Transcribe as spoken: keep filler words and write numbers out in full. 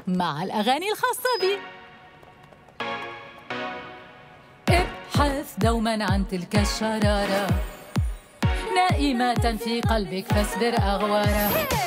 مع الأغاني الخاصة بي. ابحث دوما عن تلك الشرارة نائمة في قلبك فاصبر أغوارا.